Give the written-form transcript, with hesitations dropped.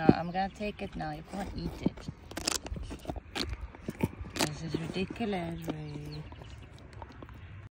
No, I'm gonna take it now. You can't eat it. This is ridiculous, Ray.